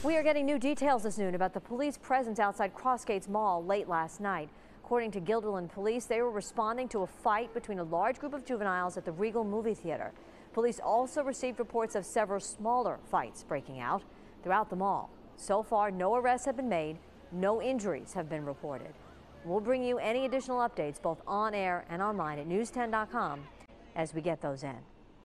We are getting new details this noon about the police presence outside Crossgates Mall late last night. According to Guilderland police, they were responding to a fight between a large group of juveniles at the Regal movie theater. Police also received reports of several smaller fights breaking out throughout the mall. So far, no arrests have been made, no injuries have been reported. We'll bring you any additional updates both on air and online at news10.com as we get those in.